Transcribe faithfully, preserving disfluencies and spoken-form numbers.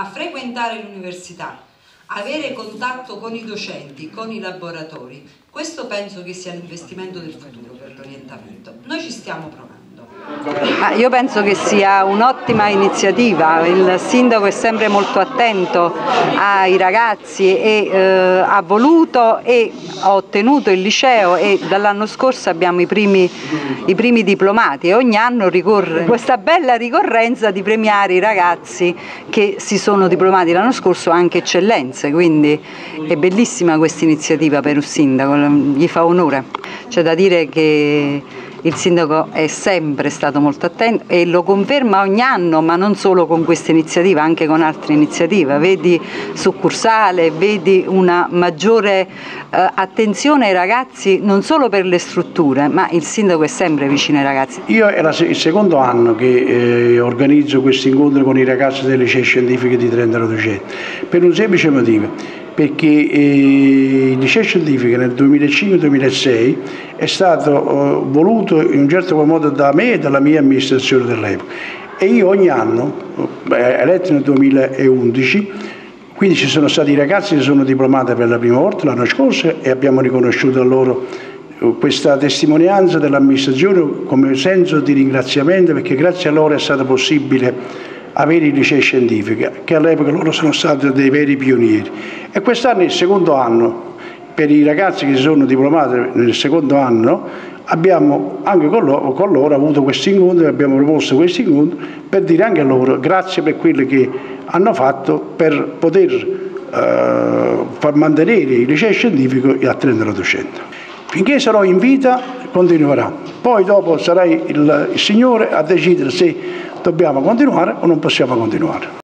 ma frequentare l'università, avere contatto con i docenti, con i laboratori, questo penso che sia l'investimento del futuro per l'orientamento. Noi ci stiamo provando. Ah, io penso che sia un'ottima iniziativa, il sindaco è sempre molto attento ai ragazzi e eh, ha voluto e ha ottenuto il liceo e dall'anno scorso abbiamo i primi, i primi diplomati e ogni anno ricorre questa bella ricorrenza di premiare i ragazzi che si sono diplomati l'anno scorso, anche eccellenze, quindi è bellissima questa iniziativa per un sindaco, gli fa onore. C'è da dire che il sindaco è sempre stato molto attento e lo conferma ogni anno, ma non solo con questa iniziativa, anche con altre iniziative. Vedi succursale, vedi una maggiore eh, attenzione ai ragazzi, non solo per le strutture, ma il sindaco è sempre vicino ai ragazzi. Io è la, il secondo anno che eh, organizzo questi incontri con i ragazzi delle licee scientifiche di Trentano Docente, per un semplice motivo. Perché eh, il liceo scientifico nel duemilacinque duemilasei è stato eh, voluto in un certo modo da me e dalla mia amministrazione dell'epoca e io ogni anno, eh, eletto nel duemilaundici, quindi ci sono stati i ragazzi che sono diplomati per la prima volta l'anno scorso e abbiamo riconosciuto a loro questa testimonianza dell'amministrazione come senso di ringraziamento, perché grazie a loro è stato possibile avere il liceo scientifico, che all'epoca loro sono stati dei veri pionieri. E quest'anno è il secondo anno, per i ragazzi che si sono diplomati nel secondo anno, abbiamo anche con loro, con loro avuto questi incontri, abbiamo proposto questi incontri per dire anche a loro grazie per quello che hanno fatto per poter eh, far mantenere il liceo scientifico a Trentano Docente. Finché sarò in vita continuerà, poi dopo sarà il, il Signore a decidere se dobbiamo continuare o non possiamo continuare.